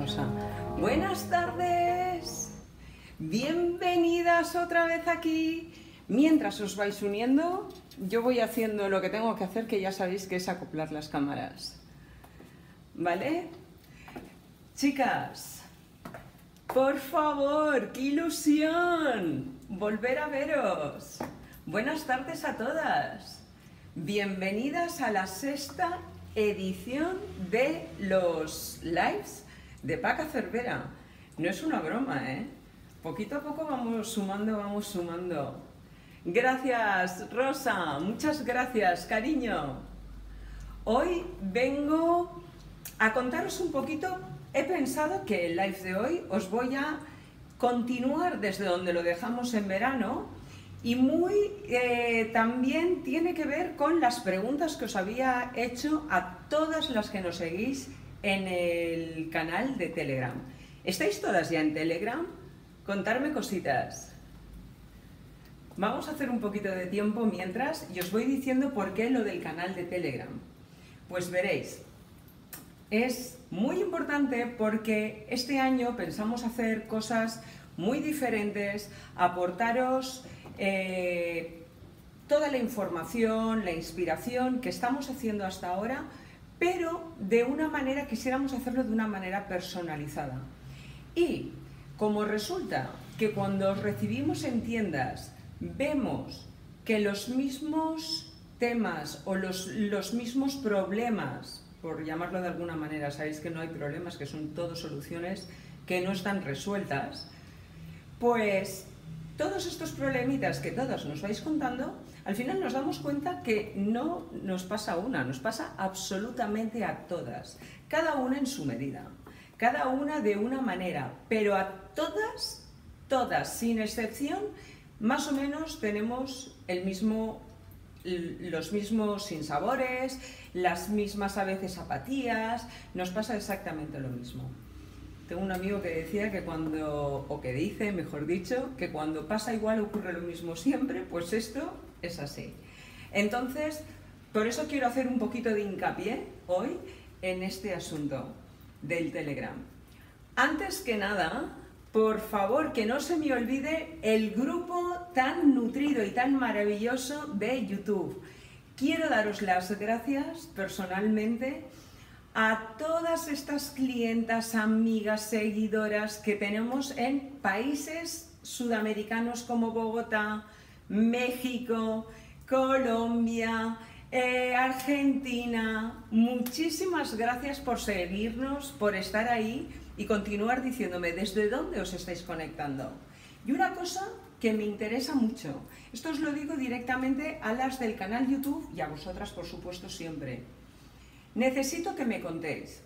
Rosa. Buenas tardes, bienvenidas otra vez aquí. Mientras os vais uniendo, yo voy haciendo lo que tengo que hacer, que ya sabéis que es acoplar las cámaras. ¿Vale? Chicas, por favor, qué ilusión volver a veros. Buenas tardes a todas. Bienvenidas a la sexta edición de los lives de Paca Cervera. No es una broma, ¿eh? Poquito a poco vamos sumando. Gracias, Rosa. Muchas gracias, cariño. Hoy vengo a contaros un poquito. He pensado que el live de hoy os voy a continuar desde donde lo dejamos en verano y también tiene que ver con las preguntas que os había hecho a todas las que nos seguís en el canal de Telegram. ¿Estáis todas ya en Telegram? Contarme cositas. Vamos a hacer un poquito de tiempo mientras y os voy diciendo por qué lo del canal de Telegram. Pues veréis, es muy importante porque este año pensamos hacer cosas muy diferentes, aportaros toda la información, la inspiración que estamos haciendo hasta ahora, pero de una manera, quisiéramos hacerlo de una manera personalizada. Y como resulta que cuando os recibimos en tiendas vemos que los mismos temas o los mismos problemas, por llamarlo de alguna manera, sabéis que no hay problemas, que son todos soluciones que no están resueltas, pues todos estos problemitas que todas nos vais contando, al final nos damos cuenta que no nos pasa a una, nos pasa absolutamente a todas, cada una en su medida, cada una de una manera, pero a todas, sin excepción, más o menos tenemos los mismos sinsabores, las mismas a veces apatías, nos pasa exactamente lo mismo. Tengo un amigo que decía que dice, mejor dicho, que cuando pasa igual ocurre lo mismo siempre, pues esto es así. Entonces, por eso quiero hacer un poquito de hincapié hoy en este asunto del Telegram. Antes que nada, por favor, que no se me olvide el grupo tan nutrido y tan maravilloso de YouTube. Quiero daros las gracias personalmente a todas estas clientas, amigas, seguidoras que tenemos en países sudamericanos como Bogotá, México, Colombia, Argentina. Muchísimas gracias por seguirnos, por estar ahí y continuar diciéndome desde dónde os estáis conectando. Y una cosa que me interesa mucho, esto os lo digo directamente a las del canal YouTube y a vosotras, por supuesto, siempre. Necesito que me contéis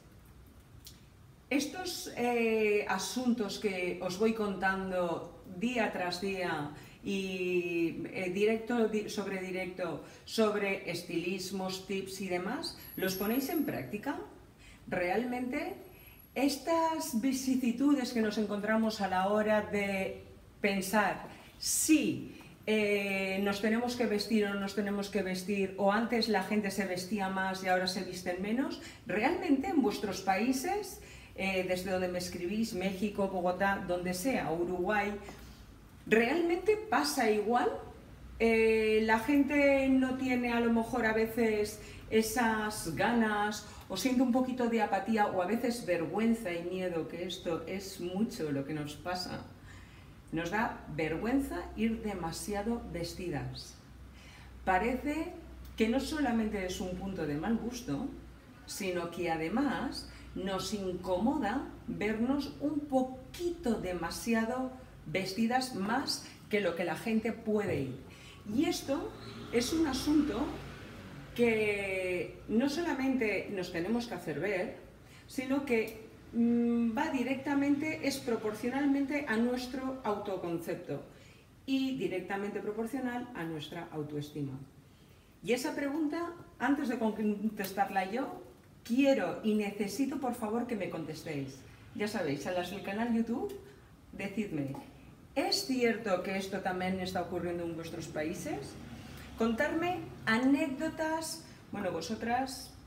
estos asuntos que os voy contando día tras día y directo sobre estilismos, tips y demás, ¿los ponéis en práctica? ¿Realmente estas vicisitudes que nos encontramos a la hora de pensar si nos tenemos que vestir o no nos tenemos que vestir, o antes la gente se vestía más y ahora se visten menos, realmente en vuestros países, desde donde me escribís, México, Bogotá, donde sea, Uruguay, ¿realmente pasa igual? La gente no tiene a lo mejor a veces esas ganas o siente un poquito de apatía o a veces vergüenza y miedo, que esto es mucho lo que nos pasa. Nos da vergüenza ir demasiado vestidas. Parece que no solamente es un punto de mal gusto, sino que además nos incomoda vernos un poquito demasiado vestidas más que lo que la gente puede ir. Y esto es un asunto que no solamente nos tenemos que hacer ver, sino que va directamente, es proporcionalmente a nuestro autoconcepto y directamente proporcional a nuestra autoestima. Y esa pregunta, antes de contestarla yo, quiero y necesito por favor que me contestéis. Ya sabéis, a las del canal YouTube, decidme, ¿es cierto que esto también está ocurriendo en vuestros países? Contarme anécdotas, bueno, vosotras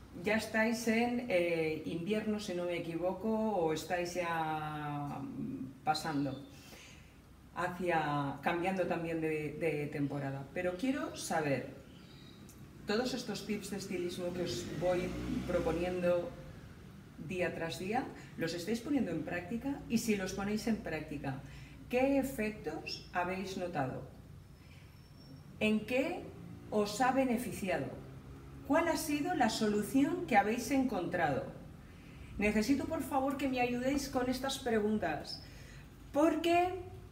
ya estáis en invierno, si no me equivoco, o estáis ya pasando cambiando también de temporada. Pero quiero saber, todos estos tips de estilismo que os voy proponiendo día tras día, ¿los estáis poniendo en práctica? Y si los ponéis en práctica, ¿qué efectos habéis notado? ¿En qué os ha beneficiado? ¿Cuál ha sido la solución que habéis encontrado? Necesito, por favor, que me ayudéis con estas preguntas, porque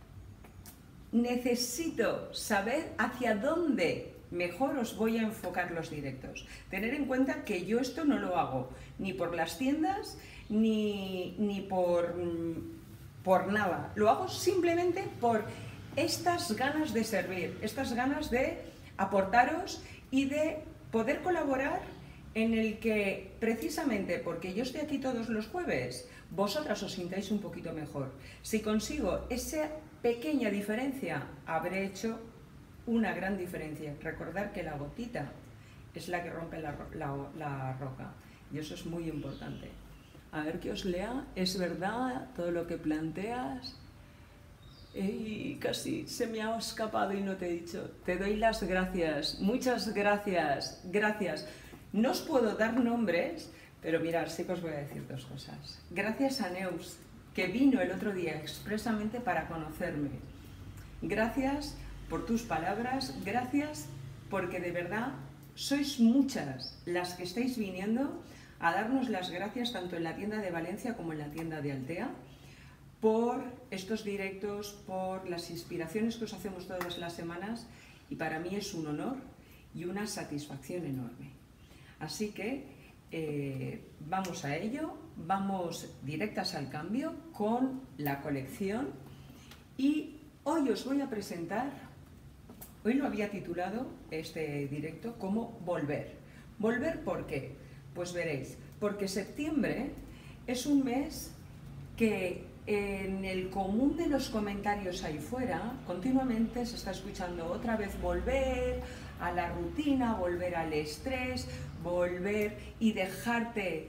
necesito saber hacia dónde mejor os voy a enfocar los directos. Tener en cuenta que yo esto no lo hago ni por las tiendas ni por nada. Lo hago simplemente por estas ganas de servir, estas ganas de aportaros y de poder colaborar, en el que precisamente porque yo estoy aquí todos los jueves, vosotras os sintáis un poquito mejor. Si consigo esa pequeña diferencia, habré hecho una gran diferencia. Recordar que la gotita es la que rompe la roca, y eso es muy importante. A ver que os lea. Es verdad todo lo que planteas. Y casi se me ha escapado y no te he dicho. Te doy las gracias, muchas gracias, gracias. No os puedo dar nombres, pero mirad, sí que os voy a decir dos cosas. Gracias a Neus, que vino el otro día expresamente para conocerme. Gracias por tus palabras, gracias porque de verdad sois muchas las que estáis viniendo a darnos las gracias tanto en la tienda de Valencia como en la tienda de Altea, por estos directos, por las inspiraciones que os hacemos todas las semanas, y para mí es un honor y una satisfacción enorme. Así que vamos a ello, vamos directas al cambio con la colección, y hoy os voy a presentar, hoy lo había titulado este directo como Volver. ¿Volver por qué? Pues veréis, porque septiembre es un mes que en el común de los comentarios ahí fuera continuamente se está escuchando otra vez volver a la rutina, volver al estrés, volver y dejarte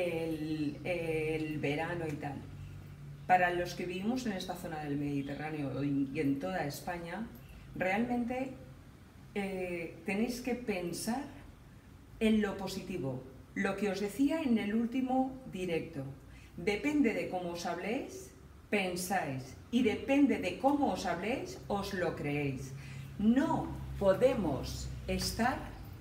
el verano y tal. Para los que vivimos en esta zona del Mediterráneo y en toda España, realmente tenéis que pensar en lo positivo. Lo que os decía en el último directo. Depende de cómo os habléis, pensáis, y depende de cómo os habléis, os lo creéis. No podemos estar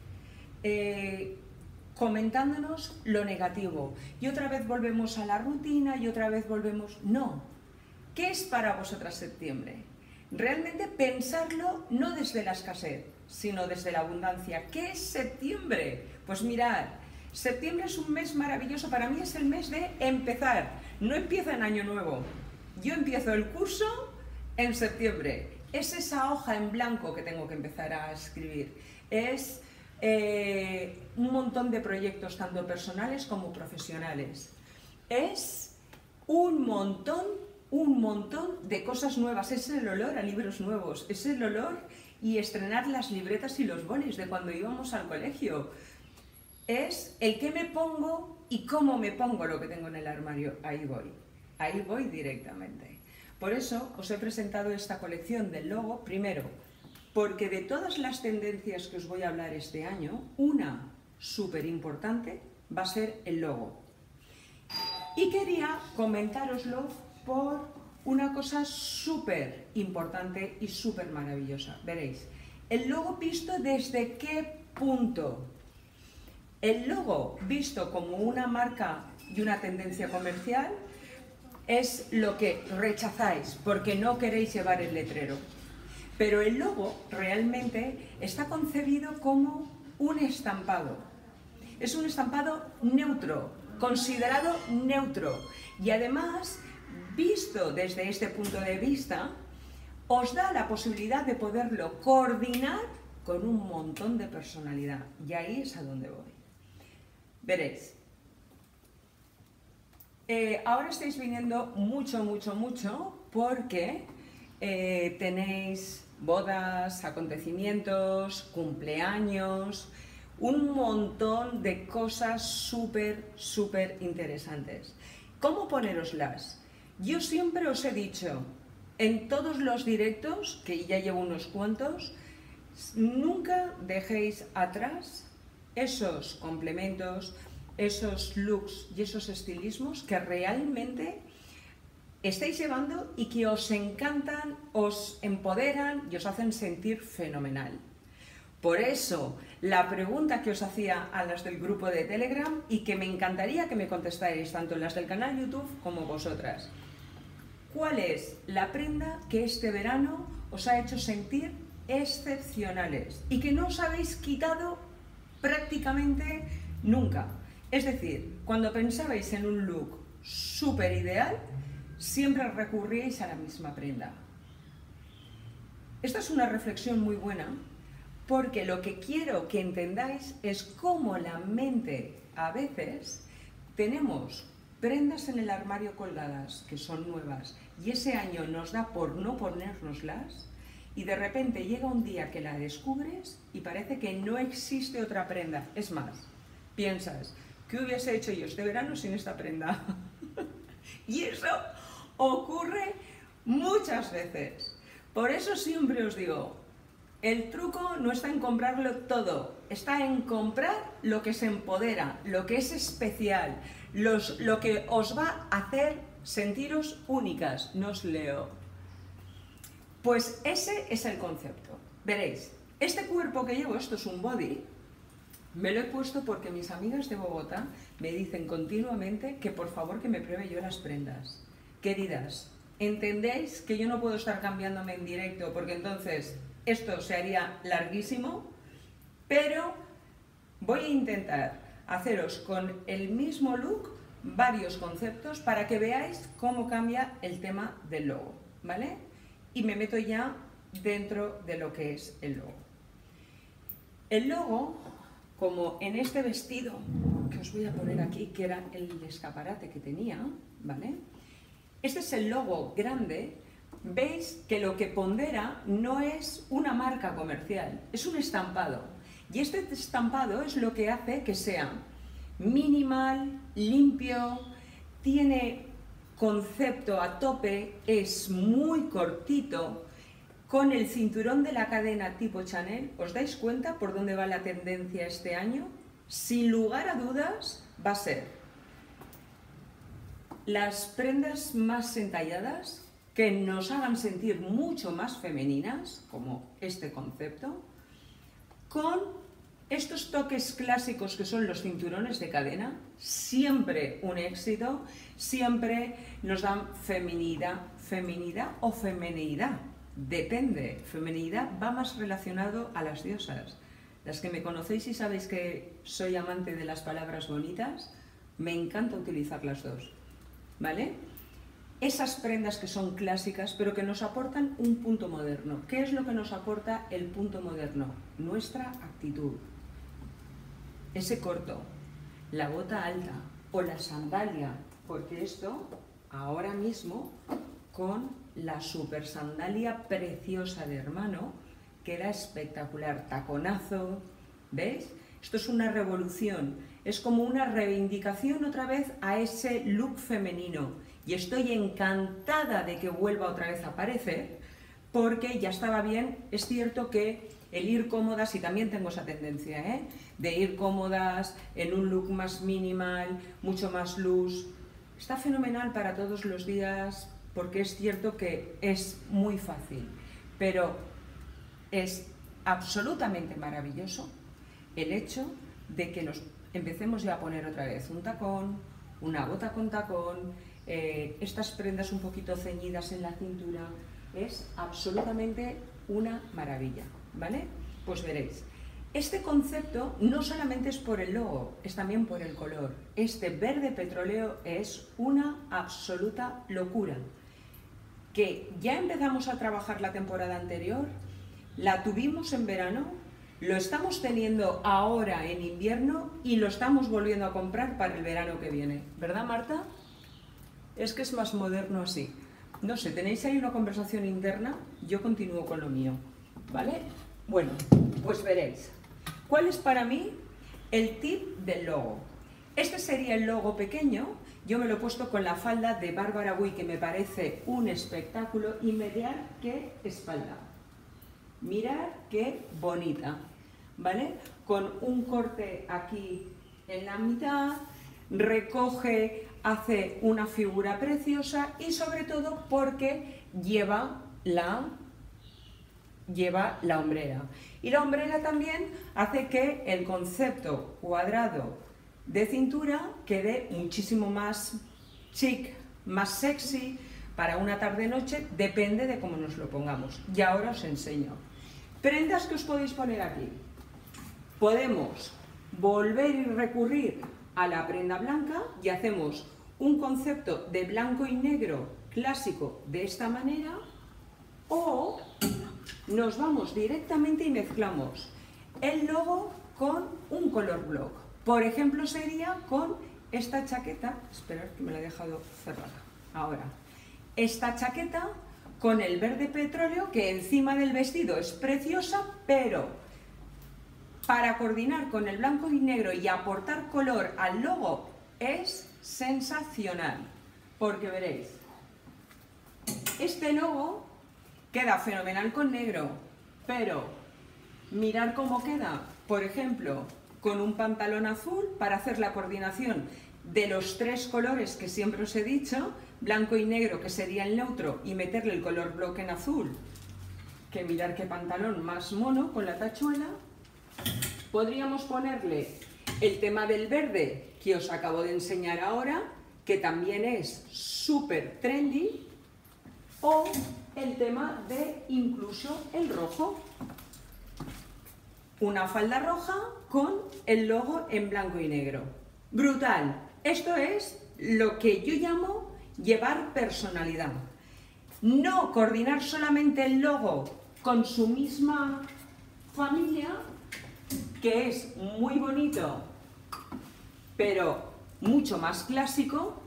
comentándonos lo negativo y otra vez volvemos a la rutina y otra vez volvemos... No. ¿Qué es para vosotras septiembre? Realmente pensarlo no desde la escasez, sino desde la abundancia. ¿Qué es septiembre? Pues mirad, septiembre es un mes maravilloso, para mí es el mes de empezar. No empieza en Año Nuevo, yo empiezo el curso en septiembre. Es esa hoja en blanco que tengo que empezar a escribir. Es un montón de proyectos, tanto personales como profesionales. Es un montón de cosas nuevas. Es el olor a libros nuevos, es el olor y estrenar las libretas y los bolis de cuando íbamos al colegio. Es el qué me pongo y cómo me pongo lo que tengo en el armario. Ahí voy directamente. Por eso os he presentado esta colección del logo, primero, porque de todas las tendencias que os voy a hablar este año, una súper importante va a ser el logo. Y quería comentároslo por una cosa súper importante y súper maravillosa. Veréis, el logo visto desde qué punto. El logo visto como una marca y una tendencia comercial es lo que rechazáis porque no queréis llevar el letrero. Pero el logo realmente está concebido como un estampado. Es un estampado neutro, considerado neutro. Y además, visto desde este punto de vista, os da la posibilidad de poderlo coordinar con un montón de personalidad. Y ahí es a donde voy. Veréis. Ahora estáis viniendo mucho porque tenéis bodas, acontecimientos, cumpleaños, un montón de cosas súper interesantes. ¿Cómo poneroslas? Yo siempre os he dicho, en todos los directos, que ya llevo unos cuantos, nunca dejéis atrás esos complementos, esos looks y esos estilismos que realmente estáis llevando y que os encantan, os empoderan y os hacen sentir fenomenal. Por eso, la pregunta que os hacía a las del grupo de Telegram y que me encantaría que me contestarais tanto las del canal YouTube como vosotras. ¿Cuál es la prenda que este verano os ha hecho sentir excepcionales y que no os habéis quitado prácticamente nunca? Es decir, cuando pensabais en un look súper ideal, siempre recurríais a la misma prenda. Esta es una reflexión muy buena porque lo que quiero que entendáis es cómo la mente a veces tenemos prendas en el armario colgadas que son nuevas y ese año nos da por no ponérnoslas y de repente llega un día que la descubres y parece que no existe otra prenda. Es más, piensas, ¿qué hubiese hecho yo este verano sin esta prenda? Y eso ocurre muchas veces. Por eso siempre os digo, el truco no está en comprarlo todo, está en comprar lo que se empodera, lo que es especial, lo que os va a hacer sentiros únicas. No os leo. Pues ese es el concepto. Veréis, este cuerpo que llevo, esto es un body, me lo he puesto porque mis amigas de Bogotá me dicen continuamente que por favor que me pruebe yo las prendas. Queridas, ¿entendéis que yo no puedo estar cambiándome en directo porque entonces esto se haría larguísimo? Pero voy a intentar haceros con el mismo look varios conceptos para que veáis cómo cambia el tema del logo, ¿vale? Y me meto ya dentro de lo que es el logo. El logo, como en este vestido que os voy a poner aquí, que era el escaparate que tenía, ¿vale? Este es el logo grande. Veis que lo que pondera no es una marca comercial, es un estampado. Y este estampado es lo que hace que sea minimal, limpio, tiene concepto a tope, es muy cortito, con el cinturón de la cadena tipo Chanel. ¿Os dais cuenta por dónde va la tendencia este año? Sin lugar a dudas va a ser las prendas más entalladas, que nos hagan sentir mucho más femeninas, como este concepto, con estos toques clásicos que son los cinturones de cadena, siempre un éxito, siempre nos dan feminidad o femenidad, depende, femenidad va más relacionado a las diosas. Las que me conocéis y sabéis que soy amante de las palabras bonitas, me encanta utilizar las dos, ¿vale? Esas prendas que son clásicas, pero que nos aportan un punto moderno. ¿Qué es lo que nos aporta el punto moderno? Nuestra actitud. Ese corto, la bota alta o la sandalia, porque esto, ahora mismo, con la super sandalia preciosa de Hermano, queda espectacular. Taconazo, ¿veis? Esto es una revolución, es como una reivindicación otra vez a ese look femenino. Y estoy encantada de que vuelva otra vez a aparecer, porque ya estaba bien. Es cierto que el ir cómodas, y también tengo esa tendencia, de ir cómodas en un look más minimal, mucho más loose, está fenomenal para todos los días, porque es cierto que es muy fácil, pero es absolutamente maravilloso el hecho de que nos empecemos ya a poner otra vez un tacón, una bota con tacón, estas prendas un poquito ceñidas en la cintura. Es absolutamente una maravilla, ¿vale? Pues veréis, este concepto no solamente es por el logo, es también por el color. Este verde petróleo es una absoluta locura, que ya empezamos a trabajar la temporada anterior, la tuvimos en verano, lo estamos teniendo ahora en invierno y lo estamos volviendo a comprar para el verano que viene. ¿Verdad, Marta? Es que es más moderno así. No sé, tenéis ahí una conversación interna, yo continúo con lo mío, ¿vale? Bueno, pues veréis. ¿Cuál es para mí el tip del logo. Este sería el logo pequeño. Yo me lo he puesto con la falda de Bárbara Buy, que me parece un espectáculo, y mirad qué espalda. Mirad qué bonita, ¿vale? Con un corte aquí en la mitad, recoge, hace una figura preciosa y sobre todo porque lleva la hombrera. Y la hombrera también hace que el concepto cuadrado de cintura quede muchísimo más chic, más sexy para una tarde-noche, depende de cómo nos lo pongamos. Y ahora os enseño. Prendas que os podéis poner aquí. Podemos volver y recurrir a la prenda blanca y hacemos un concepto de blanco y negro clásico de esta manera, o nos vamos directamente y mezclamos el logo con un color block. Por ejemplo, sería con esta chaqueta, esperad que me la he dejado cerrada, ahora, esta chaqueta con el verde petróleo, que encima del vestido es preciosa, pero para coordinar con el blanco y negro y aportar color al logo es sensacional, porque veréis, este logo queda fenomenal con negro, pero mirad cómo queda, por ejemplo, con un pantalón azul para hacer la coordinación de los tres colores que siempre os he dicho, blanco y negro, que sería el neutro, y meterle el color bloque en azul, que mirad qué pantalón más mono con la tachuela. Podríamos ponerle el tema del verde que os acabo de enseñar ahora, que también es súper trendy, o el tema de incluso el rojo. Una falda roja con el logo en blanco y negro. ¡Brutal! Esto es lo que yo llamo llevar personalidad. No coordinar solamente el logo con su misma familia, que es muy bonito, pero mucho más clásico,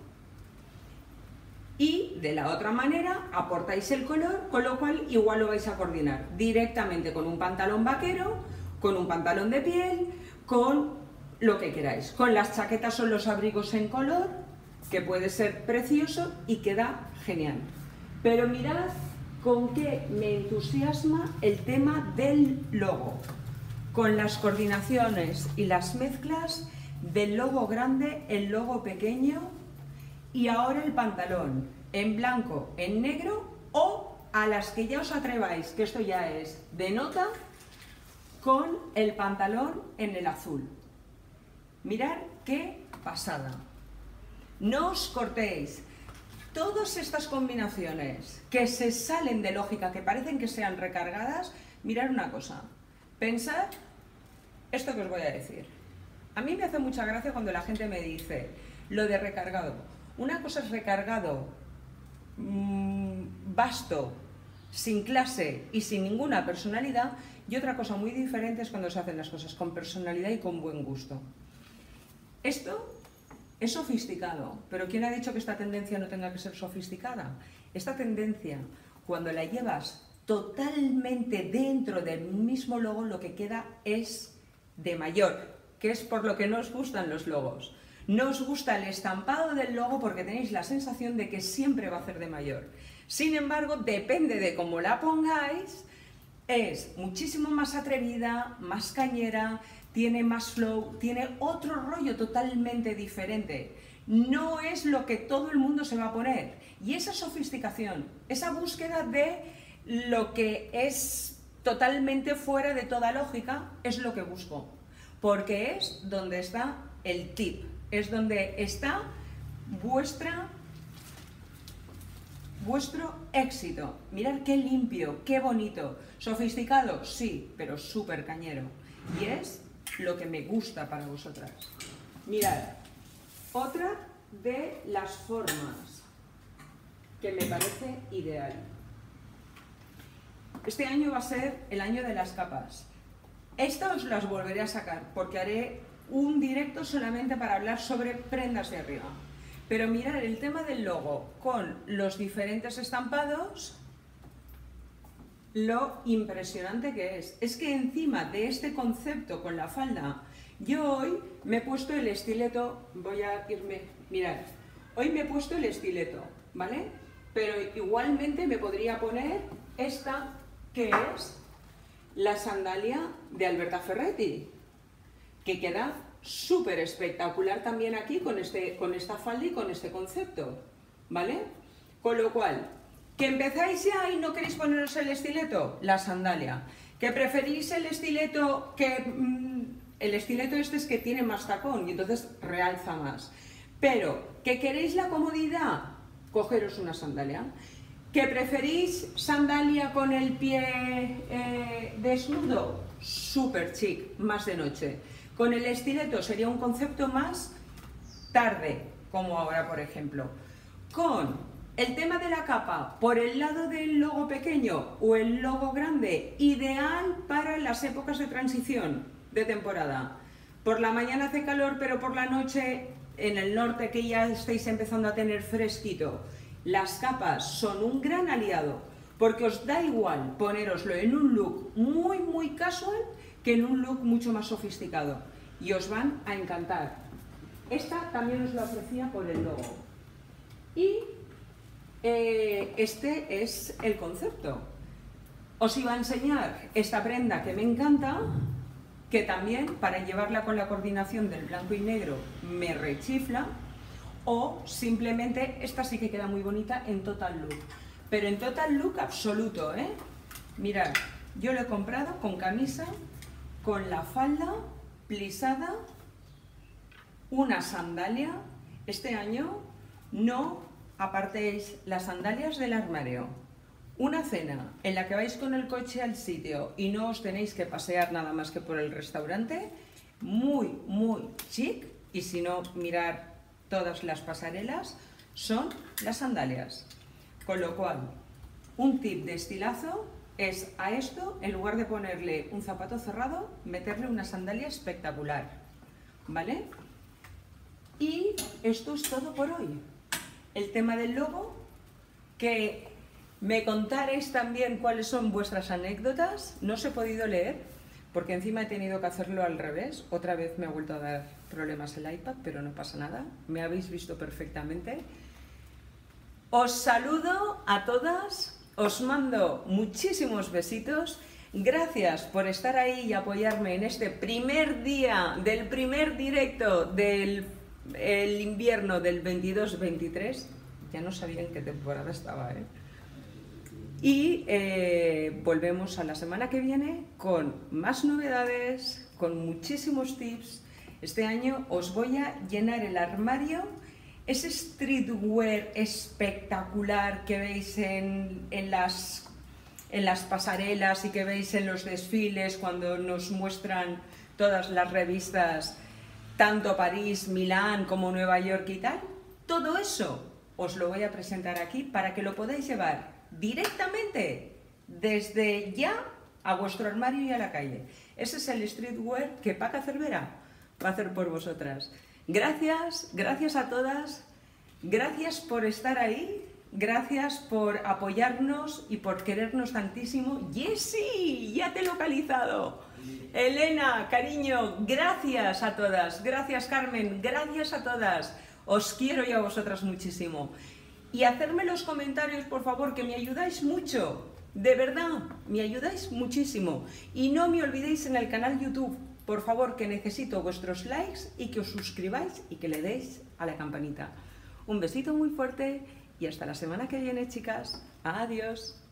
y de la otra manera aportáis el color, con lo cual igual lo vais a coordinar directamente con un pantalón vaquero, con un pantalón de piel, con lo que queráis. Con las chaquetas o los abrigos en color, que puede ser precioso y queda genial. Pero mirad con qué me entusiasma el tema del logo, con las coordinaciones y las mezclas del logo grande, el logo pequeño, y ahora el pantalón en blanco, en negro, o a las que ya os atreváis, que esto ya es de nota, con el pantalón en el azul. Mirad qué pasada. No os cortéis. Todas estas combinaciones que se salen de lógica, que parecen que sean recargadas, mirad una cosa. Pensad esto que os voy a decir. A mí me hace mucha gracia cuando la gente me dice lo de recargado. Una cosa es recargado vasto, sin clase y sin ninguna personalidad, y otra cosa muy diferente es cuando se hacen las cosas con personalidad y con buen gusto. Esto es sofisticado, pero ¿quién ha dicho que esta tendencia no tenga que ser sofisticada? Esta tendencia, cuando la llevas totalmente dentro del mismo logo, lo que queda es de mayor, que es por lo que no os gustan los logos. No os gusta el estampado del logo porque tenéis la sensación de que siempre va a ser de mayor. Sin embargo, depende de cómo la pongáis, es muchísimo más atrevida, más cañera, tiene más flow, tiene otro rollo totalmente diferente. No es lo que todo el mundo se va a poner. Y esa sofisticación, esa búsqueda de lo que es totalmente fuera de toda lógica, es lo que busco. Porque es donde está el tip, es donde está vuestro éxito. Mirad qué limpio, qué bonito. Sofisticado, sí, pero súper cañero. Y es lo que me gusta para vosotras. Mirad, otra de las formas que me parece ideal. Este año va a ser el año de las capas. Estas os las volveré a sacar porque haré un directo solamente para hablar sobre prendas de arriba. Pero mirad el tema del logo con los diferentes estampados, lo impresionante que es. Es que encima de este concepto con la falda Yo hoy me he puesto el estileto, voy a irme, mirad, hoy me he puesto el estileto, ¿vale? Pero igualmente me podría poner esta, que es la sandalia de Alberta Ferretti, que queda súper espectacular también aquí con esta falda y con este concepto, ¿vale? Con lo cual, que empezáis ya y no queréis poneros el estileto, la sandalia. Que preferís el estileto, el estileto este es que tiene más tacón y entonces realza más. Pero, que queréis la comodidad, cogeros una sandalia. Que preferís sandalia con el pie desnudo, súper chic, más de noche. Con el estileto sería un concepto más tarde, como ahora por ejemplo. Con el tema de la capa, por el lado del logo pequeño o el logo grande, ideal para las épocas de transición de temporada. Por la mañana hace calor, pero por la noche, en el norte que ya estáis empezando a tener fresquito, las capas son un gran aliado, porque os da igual ponéroslo en un look muy casual que en un look mucho más sofisticado. Y os van a encantar. Esta también os la ofrecía por el logo. Y este es el concepto. Os iba a enseñar esta prenda que me encanta, que también para llevarla con la coordinación del blanco y negro me rechifla, o simplemente esta sí que queda muy bonita en total look, pero en total look absoluto, ¿eh? Mirad, yo lo he comprado con camisa, con la falda plisada, una sandalia. Este año no apartéis las sandalias del armario. Una cena en la que vais con el coche al sitio y no os tenéis que pasear nada más que por el restaurante, muy chic, y si no, mirar todas las pasarelas, son las sandalias. Con lo cual, un tip de estilazo es a esto, en lugar de ponerle un zapato cerrado, meterle una sandalia espectacular, ¿vale? Y esto es todo por hoy. El tema del logo, que me contaréis también cuáles son vuestras anécdotas. No os he podido leer, porque encima he tenido que hacerlo al revés. Otra vez me ha vuelto a dar problemas el iPad, pero no pasa nada. Me habéis visto perfectamente. Os saludo a todas, os mando muchísimos besitos. Gracias por estar ahí y apoyarme en este primer día del primer directo del invierno del 22-23. Ya no sabía en qué temporada estaba, ¿eh? Y volvemos a la semana que viene con más novedades, con muchísimos tips. Este año os voy a llenar el armario, ese streetwear espectacular que veis en las pasarelas y que veis en los desfiles cuando nos muestran todas las revistas, tanto París, Milán como Nueva York y tal. Todo eso os lo voy a presentar aquí para que lo podáis llevar directamente desde ya a vuestro armario y a la calle. Ese es el streetwear que Paca Cervera va a hacer por vosotras. Gracias, gracias a todas, gracias por estar ahí, gracias por apoyarnos y por querernos tantísimo. ¡Jessy! ¡Ya te he localizado! Elena, cariño, gracias a todas, gracias Carmen, gracias a todas. Os quiero y a vosotras muchísimo. Y hacerme los comentarios, por favor, que me ayudáis mucho. De verdad, me ayudáis muchísimo. Y no me olvidéis en el canal YouTube, por favor, que necesito vuestros likes y que os suscribáis y que le deis a la campanita. Un besito muy fuerte y hasta la semana que viene, chicas. Adiós.